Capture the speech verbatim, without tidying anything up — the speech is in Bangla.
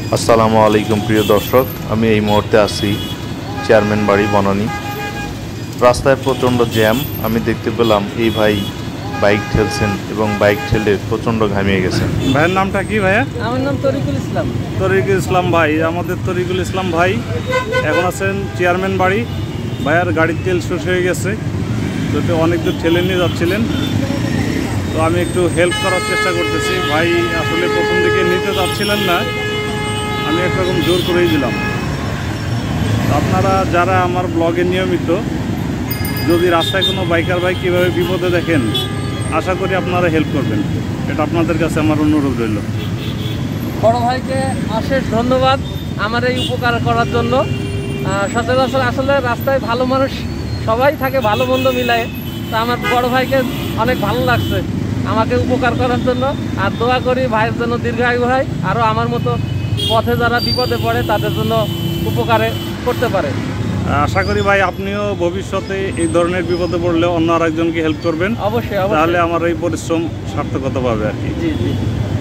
আসসালামু আলাইকুম প্রিয় দর্শক, আমি এই মুহূর্তে আছি চেয়ারম্যান বাড়ি বনানী। রাস্তায় প্রচণ্ড জ্যাম। আমি দেখতে পেলাম এই ভাই বাইক ঠেলছেন এবং বাইক ঠেলে প্রচণ্ড ঘামিয়ে গেছেন। ভাইয়ের নামটা কি ভাইয়া? আমার নাম তরিকুল ইসলাম। তরিকুল ইসলাম ভাই, আমাদের তরিকুল ইসলাম ভাই এখন আছেন চেয়ারম্যান বাড়ি। ভাইয়ার গাড়ির তেল শেষ হয়ে গেছে, তো অনেক দূর ঠেলে নিয়ে যাচ্ছিলেন, তো আমি একটু হেল্প করার চেষ্টা করতেছি। ভাই আসলে প্রথম দিকে নিতে যাচ্ছিলেন না, আমি একরকম জোর করেই দিলাম। আপনারা যারা আমার ব্লগে নিয়মিত, যদি রাস্তায় কোনো বাইকার ভাই কীভাবে বিপদে দেখেন, আশা করি আপনারা হেল্প করবেন, এটা আপনাদের কাছে আমার অনুরোধ রইল। বড় ভাইকে অশেষ ধন্যবাদ আমার এই উপকার করার জন্য। সচরাচর আসলে রাস্তায় ভালো মানুষ সবাই থাকে, ভালো মন্দ মিলায়। তা আমার বড় ভাইকে অনেক ভালো লাগছে আমাকে উপকার করার জন্য। আর দোয়া করি ভাইয়ের জন্য দীর্ঘায়ু হয়, আরও আমার মতো পথে যারা বিপদে পড়ে তাদের জন্য উপকারে করতে পারে। আশা করি ভাই আপনিও ভবিষ্যতে এই ধরনের বিপদে পড়লে অন্য আরেকজনকে হেল্প করবেন। অবশ্যই, তাহলে আমার এই পরিশ্রম সার্থকতা পাবে আর কি। জি জি।